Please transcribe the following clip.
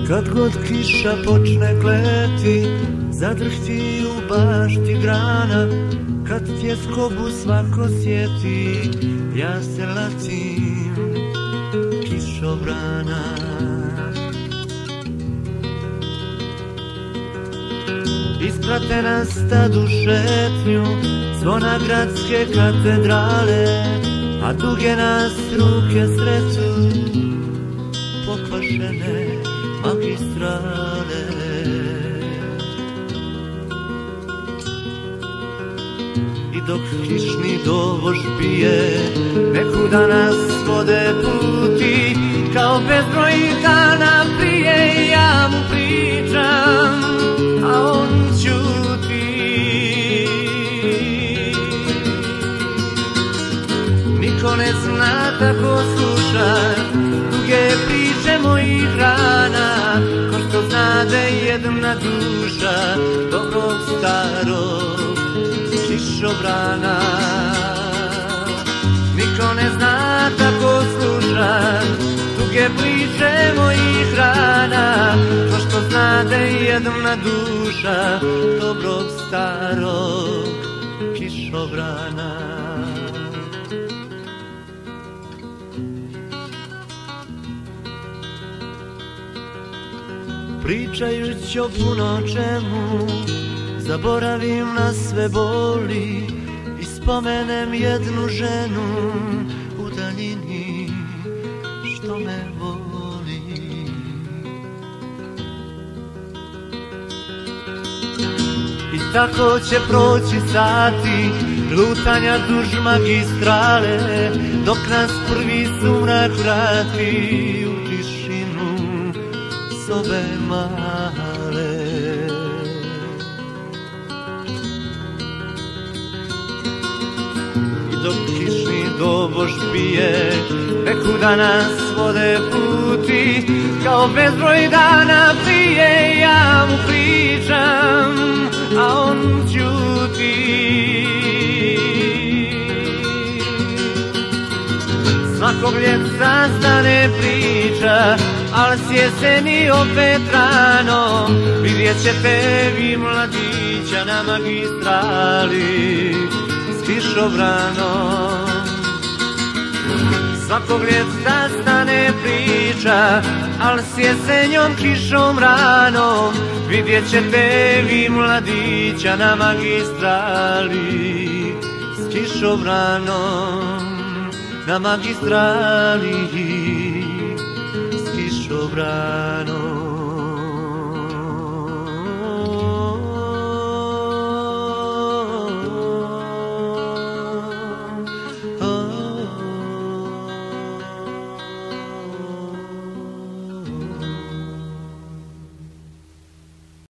Kad god kiša počne kleti, zadrhti u bašti grana. Kad tjeskobu svako sjeti, ja se latim kišobrana. Isprate nas tad u šetnju zvona gradske katedrale, a duge nas ruke sreću pokvašene magistrale. I dok kišni dovož bije, nekuda nas vode puti, kao bezbroj dana prije ja mu pričam, a on ćuti. Niko ne zna tako sluša duge priče mojih rana, ko što znade jedna duša dobrog starog kišobrana. Niko ne zna tako sluša duge priče mojih rana, ko što znade jedna duša dobrog starog kišobrana. Pričajući o puno čemu, zaboravim na sve boli i spomenem jednu ženu u daljini što me voli. I tako će proći sati lutanja duž magistrale, dok nas prvi sumrak vrati u tišinu sobe male. I dok kišni dobož bije, nekuda nas vode puti, kao bezbroj dana prije ja mu pričam, a on ćuti. Svakog ljeta stane priča, al s jeseni opet rano vidjet ćete vi mladića na magistrali s kišobranom. Svakog ljeta stane priča, al s jesenjom kišom rano vidjet ćete vi mladića na magistrali s kišobranom. Na magistrali s kišobranom.